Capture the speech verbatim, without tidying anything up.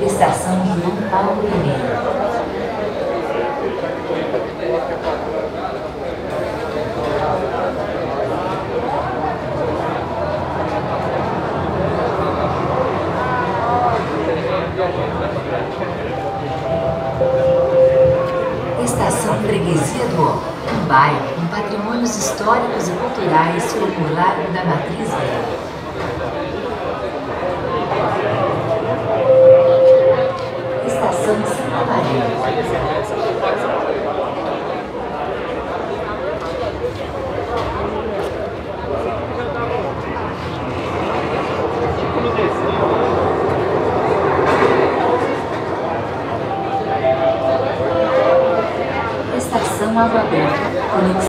Estação João Paulo I. Estação Freguesia do Ó, um bairro com patrimônios históricos e culturais como o Lago da Matriz Velha. Estação Santa Maria. Estação Água Branca, conexão